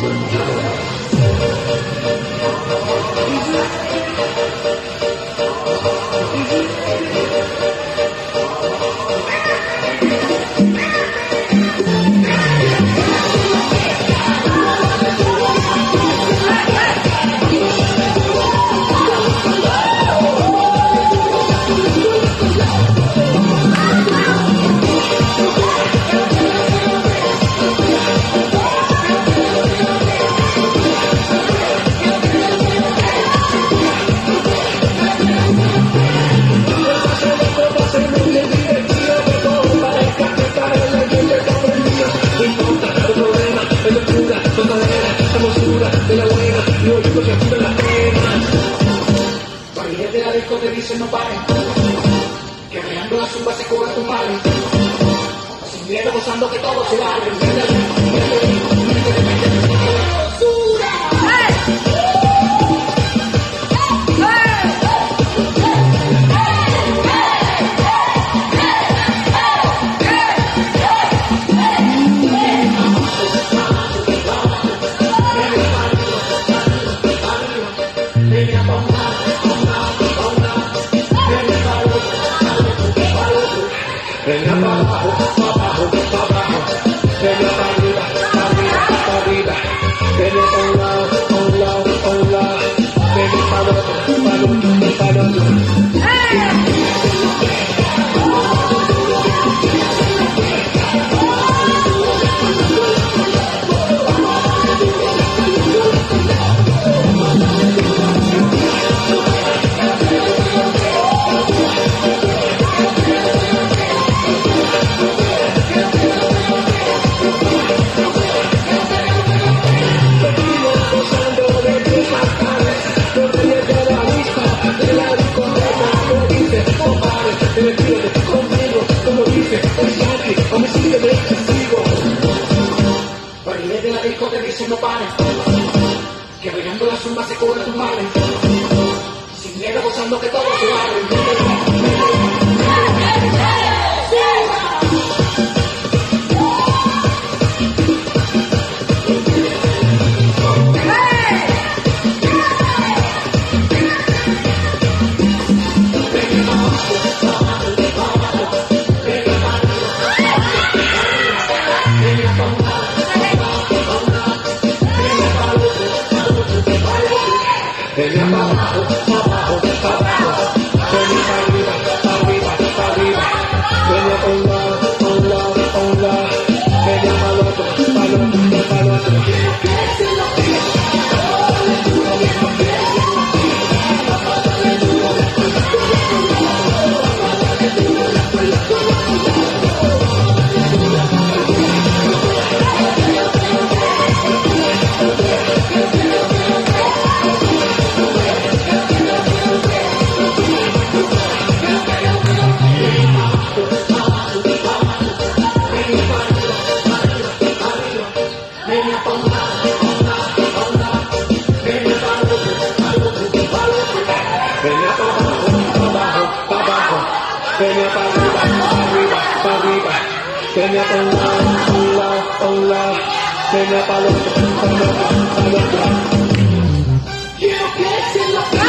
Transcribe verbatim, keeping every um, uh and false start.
Te dicen no paren, que regando la zumba se cobra tu madre, sin miedo gozando que todo se vale. Venga para abajo, para abajo, para abajo, venga para arriba, para arriba, para arriba, venga para un lado, para un lado, para un lado, venga para el otro, para el otro, para el otro. De la disco te dicen no pares, que regando la zumba se cobra tu madre, sin miedo gozando que todo se vale. Venga para abajo, para abajo, para abajo, venga para arriba, para arriba, para arriba, venga para un lado, para un lado, para un lado, venga para el otro, para el otro, para el otro. Venga para arriba, para arriba, para arriba, venga para un lado, un lado, un lado, venga para el otro, para el otro, para el otro. Quiero que se lo